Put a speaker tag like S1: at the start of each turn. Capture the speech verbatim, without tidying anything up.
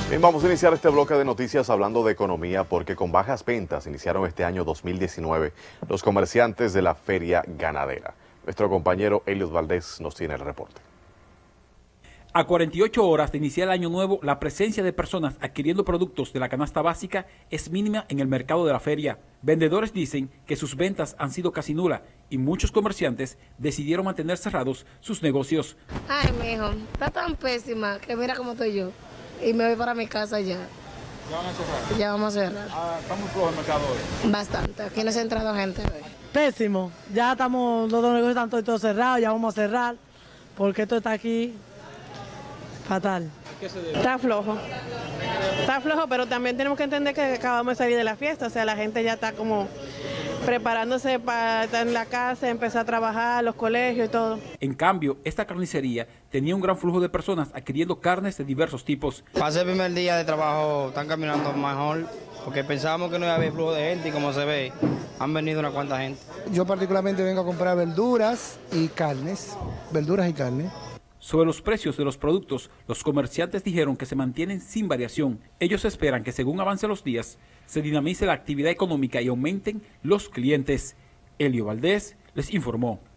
S1: Bien, vamos a iniciar este bloque de noticias hablando de economía porque con bajas ventas iniciaron este año dos mil diecinueve los comerciantes de la feria ganadera. Nuestro compañero Eliud Valdés nos tiene el reporte.
S2: A cuarenta y ocho horas de iniciar el año nuevo, la presencia de personas adquiriendo productos de la canasta básica es mínima en el mercado de la feria. Vendedores dicen que sus ventas han sido casi nulas y muchos comerciantes decidieron mantener cerrados sus negocios.
S3: Ay, mijo, está tan pésima que mira cómo estoy yo y me voy para mi casa ya.
S2: ¿Ya van a cerrar?
S3: Ya vamos a cerrar.
S2: Ah, está muy flojo el mercado hoy.
S3: Bastante, aquí no se ha entrado gente hoy.
S4: Pésimo, ya estamos, los negocios están todos, todos cerrados, ya vamos a cerrar, porque esto está aquí fatal.
S2: ¿Qué se debe?
S5: Está flojo, está flojo, pero también tenemos que entender que acabamos de salir de la fiesta, o sea, la gente ya está como preparándose para estar en la casa, empezar a trabajar, los colegios y todo.
S2: En cambio, esta carnicería tenía un gran flujo de personas adquiriendo carnes de diversos tipos.
S6: Pasé el primer día de trabajo, están caminando mejor, porque pensábamos que no iba a haber flujo de gente y como se ve, han venido una cuanta gente.
S7: Yo particularmente vengo a comprar verduras y carnes, verduras y carnes.
S2: Sobre los precios de los productos, los comerciantes dijeron que se mantienen sin variación. Ellos esperan que según avancen los días, se dinamice la actividad económica y aumenten los clientes. Elio Valdés les informó.